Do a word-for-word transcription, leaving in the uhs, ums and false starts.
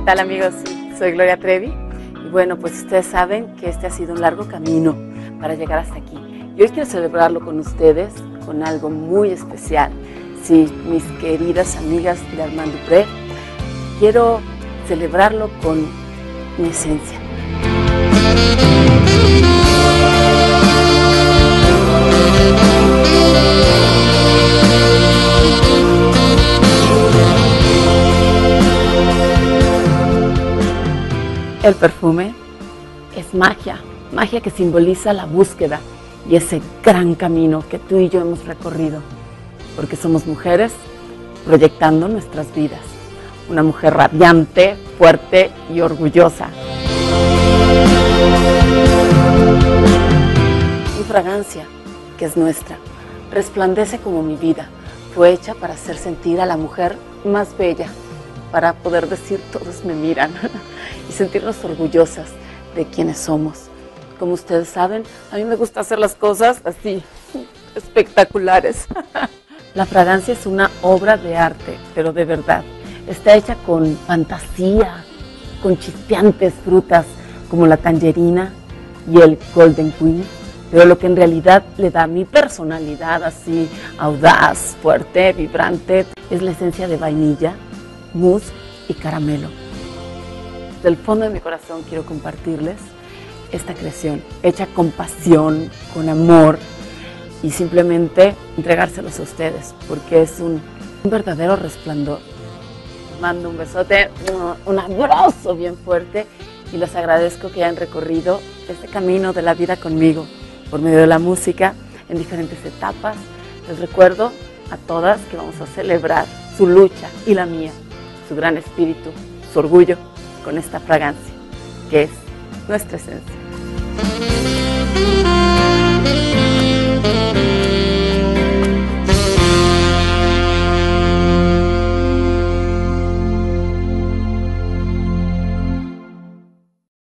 tal, amigos? Soy Gloria Trevi y bueno, pues ustedes saben que este ha sido un largo camino para llegar hasta aquí. Y hoy quiero celebrarlo con ustedes con algo muy especial. Sí, mis queridas amigas de Armand Dupré, quiero celebrarlo con mi esencia. El perfume es magia, magia que simboliza la búsqueda y ese gran camino que tú y yo hemos recorrido, porque somos mujeres proyectando nuestras vidas. Una mujer radiante, fuerte y orgullosa. Mi fragancia, que es nuestra, resplandece como mi vida. Fue hecha para hacer sentir a la mujer más bella, para poder decir todos me miran y sentirnos orgullosas de quienes somos. Como ustedes saben, a mí me gusta hacer las cosas así, espectaculares. La fragancia es una obra de arte, pero de verdad. Está hecha con fantasía, con chispeantes frutas como la tangerina y el golden queen, pero lo que en realidad le da mi personalidad así audaz, fuerte, vibrante, es la esencia de vainilla, mousse y caramelo. Del fondo de mi corazón quiero compartirles esta creación, hecha con pasión, con amor y simplemente entregárselos a ustedes, porque es un, un verdadero resplandor. Les mando un besote, un abrazo bien fuerte y les agradezco que hayan recorrido este camino de la vida conmigo por medio de la música en diferentes etapas. Les recuerdo a todas que vamos a celebrar su lucha y la mía, su gran espíritu, su orgullo con esta fragancia que es nuestra esencia.